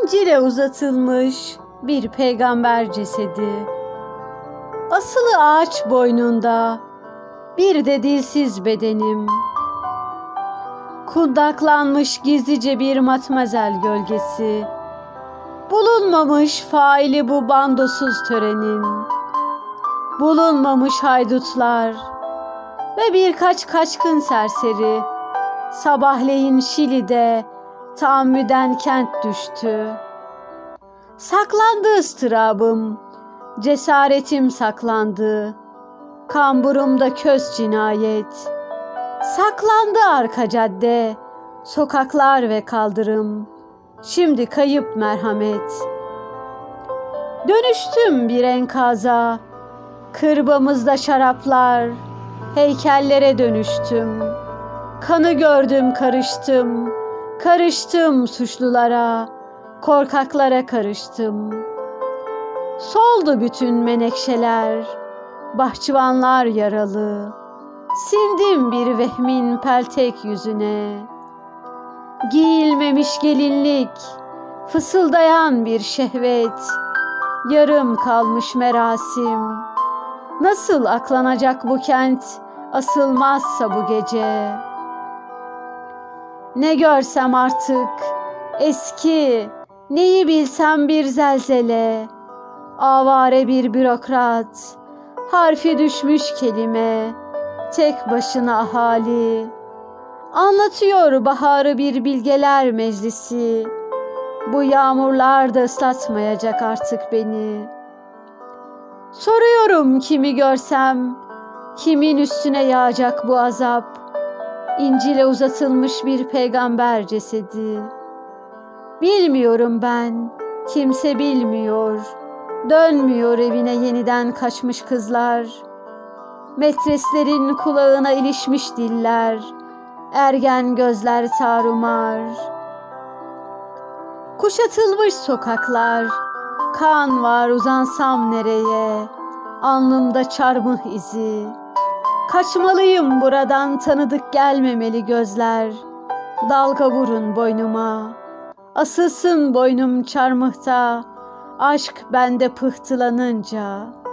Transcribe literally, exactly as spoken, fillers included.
İncil'e uzatılmış bir peygamber cesedi. Asılı ağaç boynunda bir de dilsiz bedenim. Kundaklanmış gizlice bir matmazel gölgesi. Bulunmamış faili bu bandosuz törenin. Bulunmamış haydutlar ve birkaç kaçkın serseri. Sabahleyin Şili'de taammüden kent düştü. Saklandı ıstırabım, cesaretim saklandı. Kamburumda köz cinayet. Saklandı arka cadde, sokaklar ve kaldırım. Şimdi kayıp merhamet. Dönüştüm bir enkaza, kırbamızda şaraplar, heykellere dönüştüm. Kanı gördüm karıştım, karıştım suçlulara, korkaklara karıştım. Soldu bütün menekşeler, bahçıvanlar yaralı. Sindim bir vehmin peltek yüzüne. Giyilmemiş gelinlik, fısıldayan bir şehvet, yarım kalmış merasim. Nasıl aklanacak bu kent asılmazsa bu gece? Ne görsem artık eski, neyi bilsem bir zelzele. Avare bir bürokrat, harfi düşmüş kelime, tek başına ahali. Anlatıyor baharı bir bilgeler meclisi. Bu yağmurlar da ıslatmayacak artık beni. Soruyorum kimi görsem, kimin üstüne yağacak bu azap? İncil'e uzatılmış bir peygamber cesedi. Bilmiyorum ben, kimse bilmiyor. Dönmüyor evine yeniden kaçmış kızlar. Metreslerin kulağına ilişmiş diller, ergen gözler tarumar. Kuşatılmış sokaklar, kan var uzansam nereye? Alnımda çarmıh izi. Kaçmalıyım buradan, tanıdık gelmemeli gözler. Dalga vurun boynuma, asılsın boynum çarmıhta. Aşk bende pıhtılanınca.